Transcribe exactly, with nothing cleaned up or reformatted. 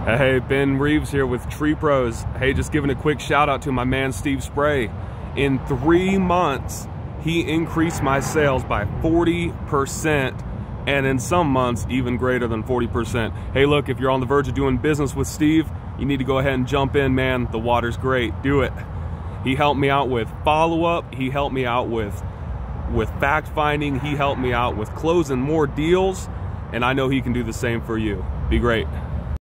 Hey, Ben Reeves here with Tree Pros. Hey, just giving a quick shout out to my man Steve Spray. In three months, he increased my sales by forty percent, and in some months, even greater than forty percent. Hey, look, if you're on the verge of doing business with Steve, you need to go ahead and jump in, man. The water's great. Do it. He helped me out with follow-up. He helped me out with, with fact-finding. He helped me out with closing more deals, and I know he can do the same for you. Be great.